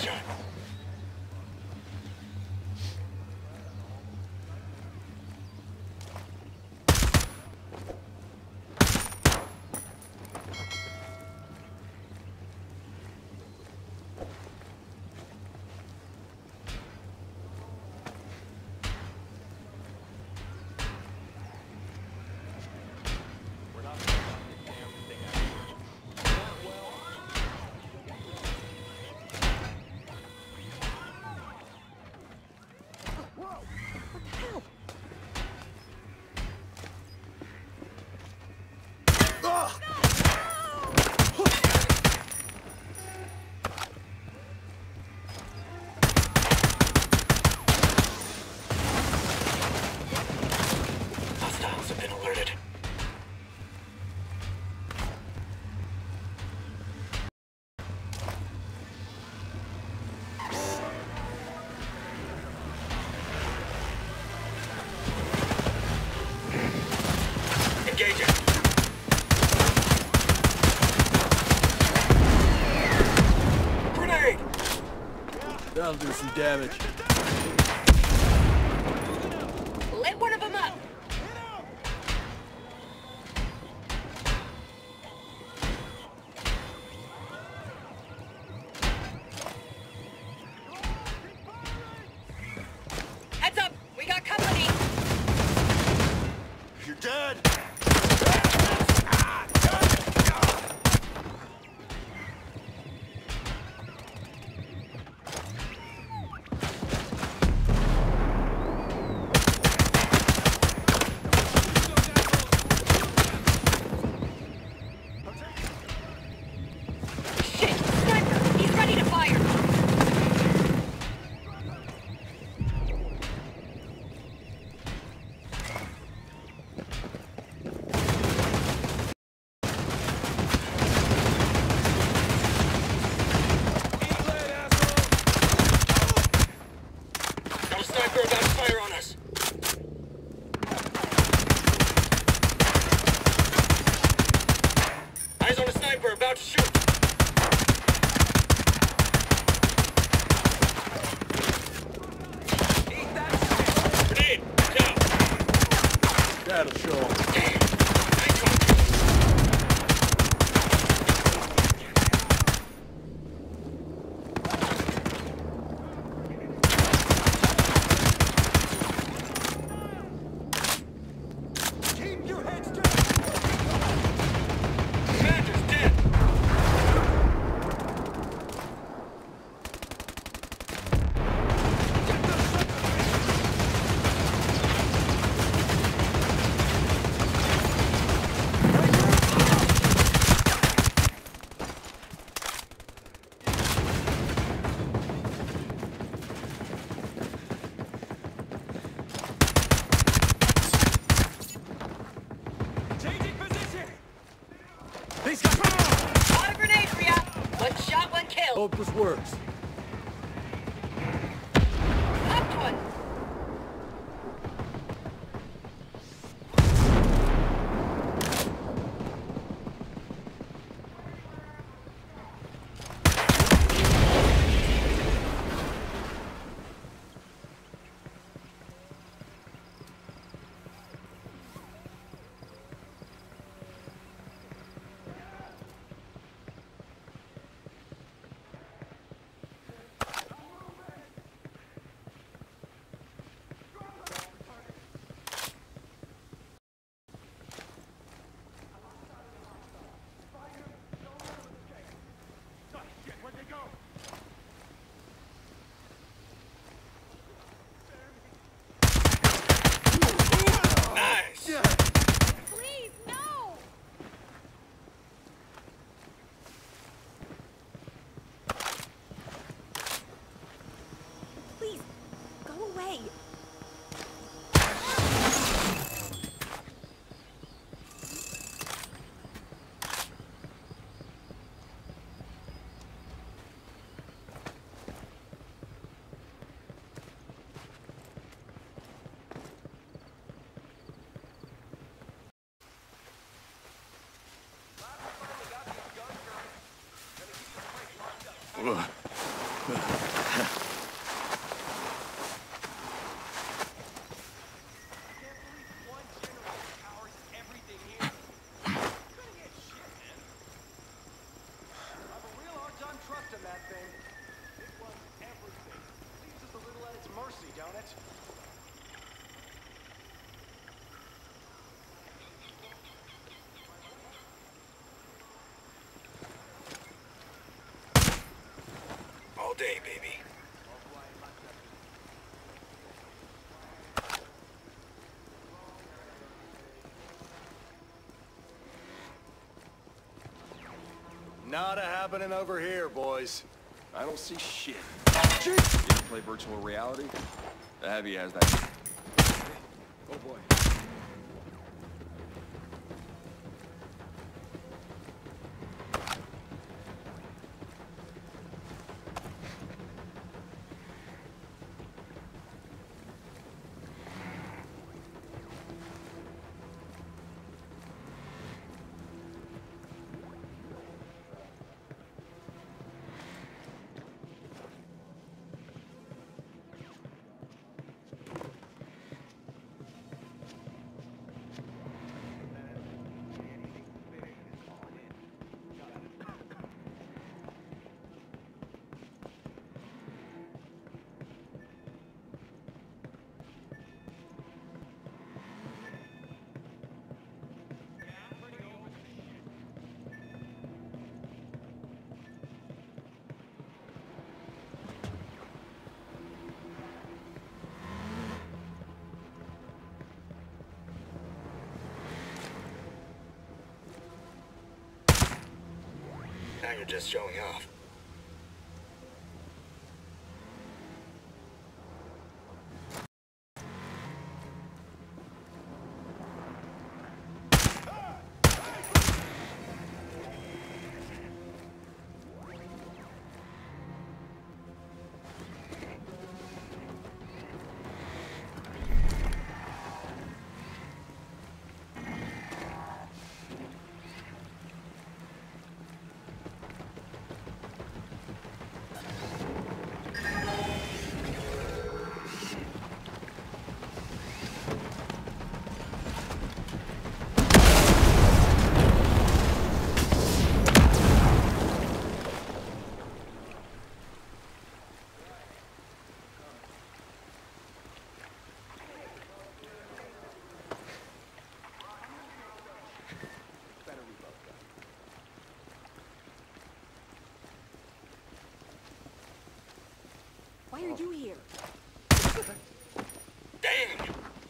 shot. Hostiles have been alerted. Engaging. Grenade! That'll do some damage. Lit one of them up. Heads up, we got company. You're dead! Shit, sniper, he's ready to fire. Got a sniper about to fire on us. Eyes on a sniper about to shoot. Grenade! Down! That'll show 'em. Damn! Nice one. Keep your heads down! Commander's dead! Changing position! These guys! Got a grenade for ya. One shot, one kill. Hope this works. Popped one. Where'd they go? Nice! Please, no. Please, go away. Ugh. All day, baby. Nada happening over here, boys. I don't see shit. You ever play virtual reality? The Heavy has that. Oh boy. Now you're just showing off. Why are you here? Damn!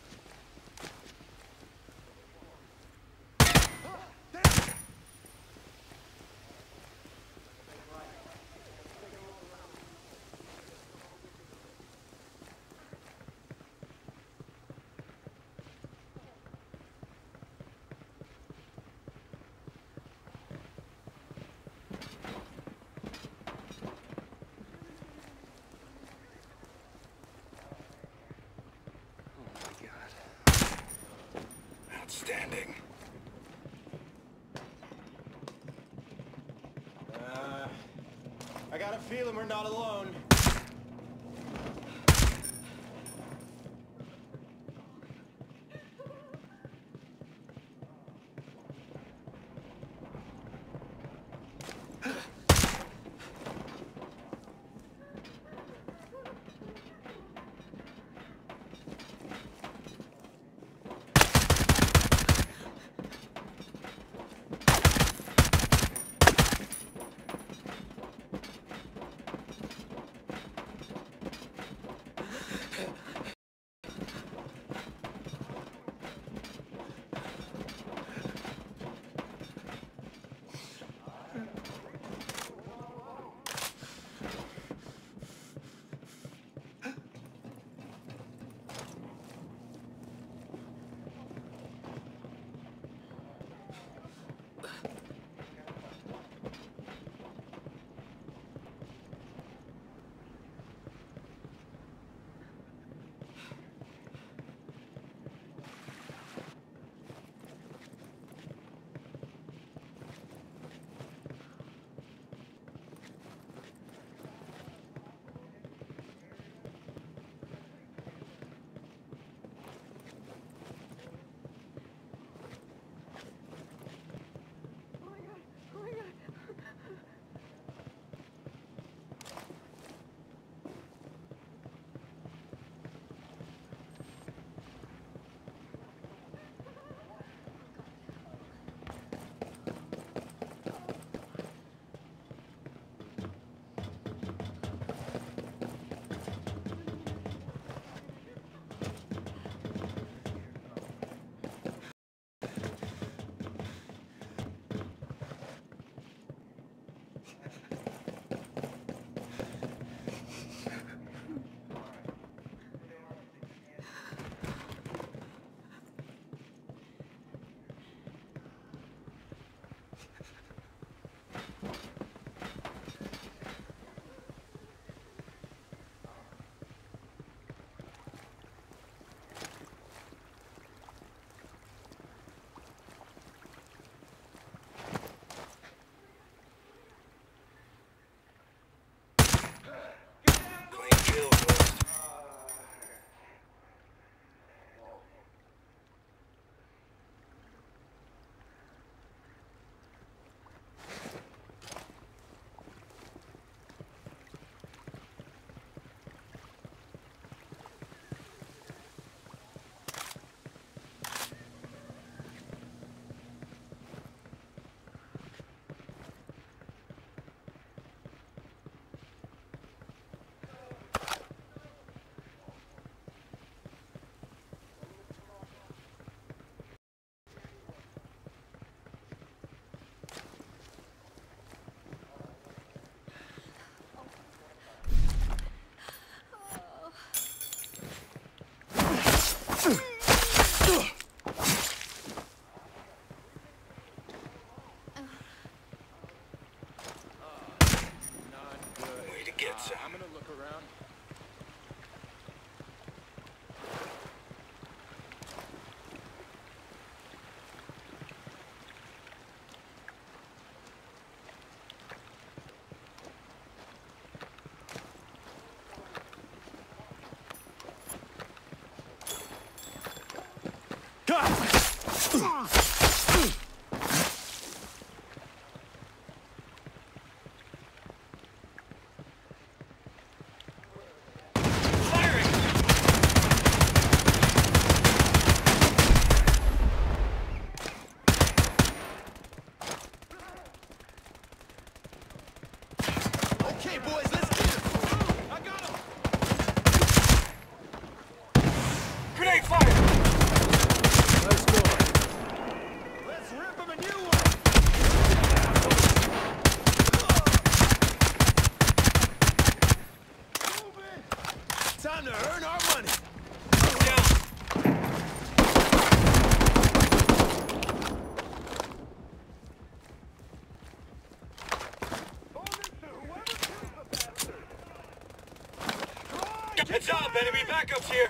Outstanding. I got a feeling we're not alone. get some. I'm gonna look around. Okay, boys, let's get him. I got him. Grenade fire! Let's go. Let's rip him a new one. Move it. Time to earn our money. Down! Heads up, enemy backups here!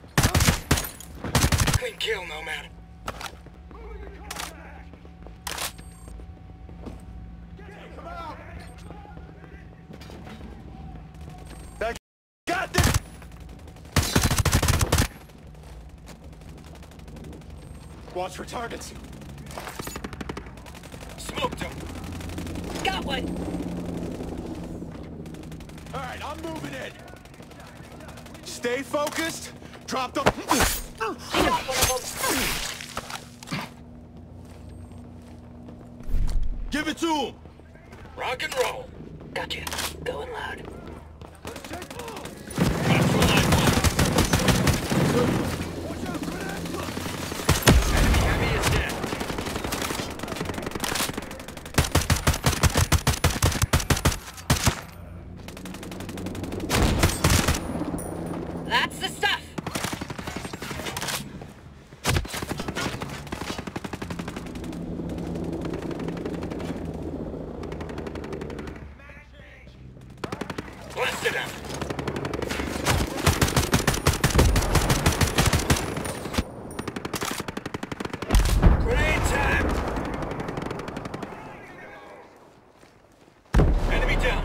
Clean kill, Nomad. Got this. Watch for targets. Smoked him. Got one. All right, I'm moving in. Stay focused. Drop the. I got one of them. Give it to him. Rock and roll. Gotcha. Going loud. Enemy heavy is dead. That's the stuff. Blasted him. Grenade time. Enemy down.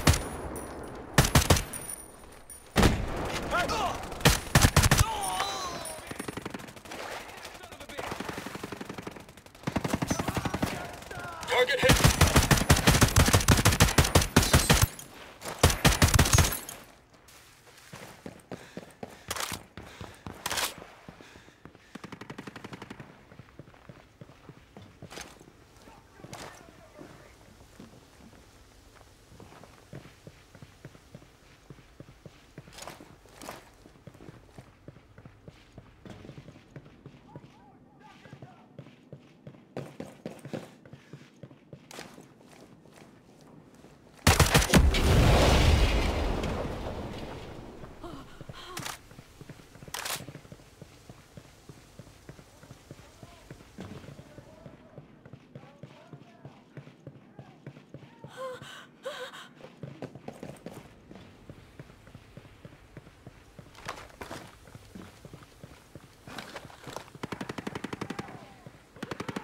Target hit.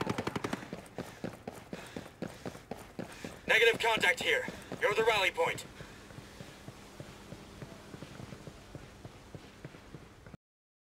Negative contact here. You're the rally point.